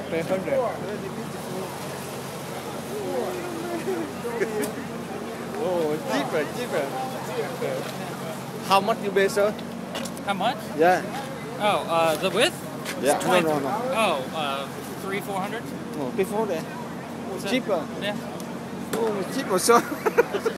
300. Oh, cheaper, cheaper. How much you pay, sir? How much? Yeah. Oh, the width? Yeah. No. Oh, 300-400. Oh, before that. Cheaper. Yeah. Oh, cheaper, sir.